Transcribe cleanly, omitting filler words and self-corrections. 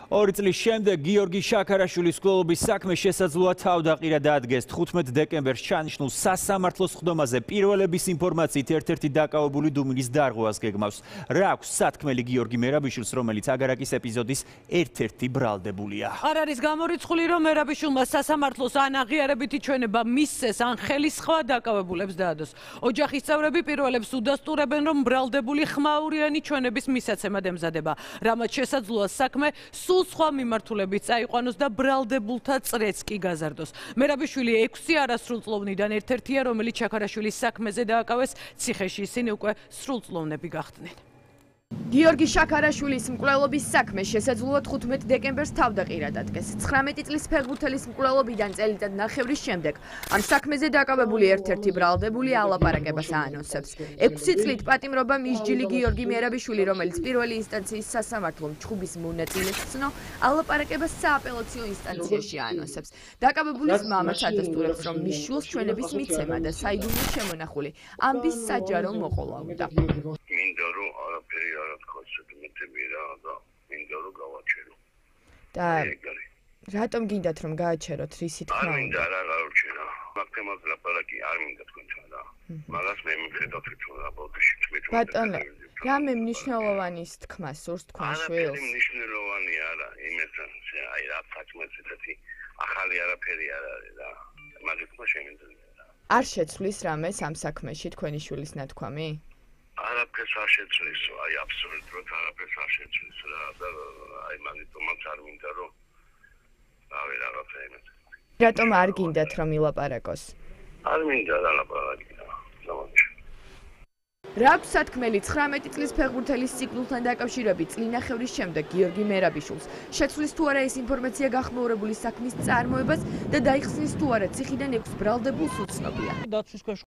2 წლის შემდეგ გიორგი შაქარაშვილის მკვლელობის საქმე შესაძლოა თავდაყირა დაადგეს 15 დეკემბერს ჩანიშნულ სასამართლოს ხდომაზე პირველების ინფორმაციით ერთ-ერთი დაკავებული დუმილის დარღვევას გეგმავს. რა აქვს სათქმელი გიორგი მერაბიშვილს, რომელიც აგარაკის ეპიზოდის ერთ-ერთი ბრალდებულია. არ არის გამორიცხული, რომ მერაბიშვილმა სასამართლოს ან აღიარებითი ჩვენება მისცეს, ან ხელისხმა დაკავებულებს დაადოს. ოჯახის წევრები პირველებს უდასტურებენ, რომ ბრალდებული ხმაურიანი ჩვენების მისაცემად ემზადება. რამაც შესაძლოა საქმე სულ სხვა მიმართულებით წაიყვანოს და ბრალდებულთა წრეც კი გაზარდოს. მერაბიშვილი 6 არასრულწლოვნიდან ერთ-ერთია, რომელიც შაქარაშვილის საქმეზე დააკავეს, ციხეში ისინი უკვე სრულწლოვნები გახდნენ. გიორგი შაქარაშვილის მკვლელობის საქმე შესაძლოა 15 დეკემბერს თავდაყირა დადგეს. 19 წლის ფეხბურთელის მკვლელობიდან წელიწად ნახევრის შემდეგ ამ საქმეზე დაკავებული ერთ-ერთი ბრალდებული ალაპარაკებას აანონსებს. 6 წლით პატიმრობა მისჯილი გიორგი მერაბიშვილი, რომელიც პირველი ინსტანციის სასამართლომ ჩხუბის მონაწილეს ცნო, ალაპარაკებას სააპელაციო ინსტანციაში აანონსებს. დაკავებულის მამაც ადასტურებს, რომ მის შვილს ჩვენების მიცემა და საიდუმლო შემონახული ამბის საჯარო მოყოლა უნდა. და რატომ გინდათ რომ გააჩეროთ რისი თქმა უნდა? არ მინდა რა გაუჩერო. მაგთემაზე ლაპარაკი არ მინდა თქვენთან და მაგას მე მიხედავთ რომ რაბოდში თმით. ბატონო, რამე მნიშვნელოვანი ის თქმა სურს თქვენ შვილს? არა, მნიშვნელოვანი არა, იმეთან აი რა საქმეც ესეთი ახალი არაფერი არ არის და მაგის თქმა შემიძლია. არ შეცვლის რამეს ამ საქმეში თქვენი შვილის ნათქვამი? არაფერს არ შეცვლის, აი აბსოლუტურად არაფერს არ შეცვლის რა და აი მაგიტომაც არ მინდა რომ რავი რაღაცა იმეც. რატომ არ გინდათ რომ ილაპარაკოს? არ მინდა რა ლაპარაკი და ზოგადად. რა აქვს სათქმელი 19 წლის ფეხბურთელის ციკლთან დაკავშირებით წლინახევრის შემდეგ გიორგი მერაბიშვილს? შეცვლის თუ არა ეს ინფორმაცია გახმაურებული საქმის წარმოებას და დაიხსნის თუ არა ციხიდან 6 ბრალდებულს უცნობია.